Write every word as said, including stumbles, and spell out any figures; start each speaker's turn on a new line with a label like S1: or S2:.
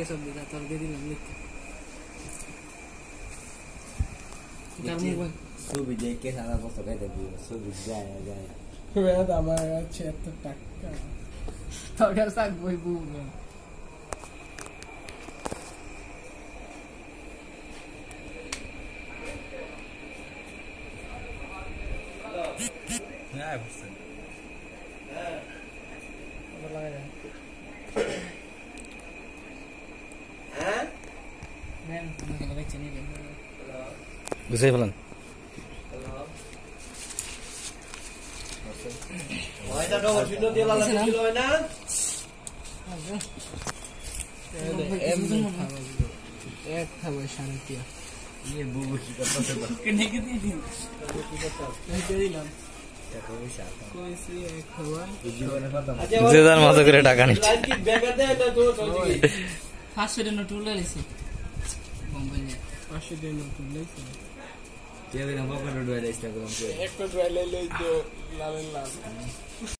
S1: থেকে সব দিলা তোর দিয়ে দিলাম লিখতে তার মোবাইল
S2: ছবি দেখে সারা বছর খাইতে দিব ছবি যায় যায়
S1: বেড়া তো আমার আছে এত টাকা তোর কাছে বই বুব
S2: হ্যাঁ বুঝছেন হ্যাঁ ভালো লাগে হ্যাঁ
S1: ম্যাম তুমি দেখছেন নি
S3: বুঝাই ফেলান
S2: ওইটা ডবল শূন্য দিয়ে লালা দিল হয় না
S1: এক খাবো শান্তি
S2: ये बुबू की कपड़ा से
S1: कितने की दी थी नहीं दे दिलाम
S2: টাকা পয়সা
S1: कोई सी एक खावा
S2: জীবনে কথা
S3: জেদার মতো করে টাকা নিচ্ছে
S2: লাইন কি ব্যাগ দে এটা তো তো
S1: পাঁচশো টাকা নোট লাইছে বোম্বে পাঁচশো টাকা নোট লাইছে
S2: কে দিন বাবা করে ডুয়াইলে ইনস্টাগ্রাম কে
S1: এক তো ডুয়াইলে লই তো লাল লাল